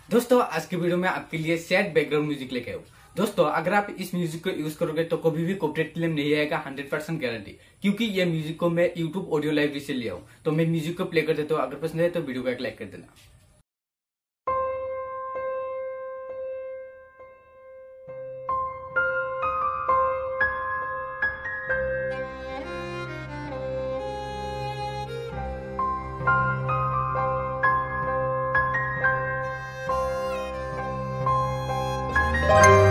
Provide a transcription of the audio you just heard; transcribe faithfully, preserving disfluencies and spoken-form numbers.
दोस्तों आज की वीडियो में आपके लिए सैड बैकग्राउंड म्यूजिक लेके आऊँ। दोस्तों अगर आप इस म्यूजिक को यूज करोगे तो कभी भी कॉपीराइट क्लेम नहीं आएगा, हंड्रेड परसेंट गारंटी। क्योंकि ये म्यूजिक को मैं यूट्यूब ऑडियो लाइब्रेरी से लिया हूँ। तो मैं म्यूजिक को प्ले कर देता हूँ। अगर पसंद है तो वीडियो को एक लाइक कर देना। Bye.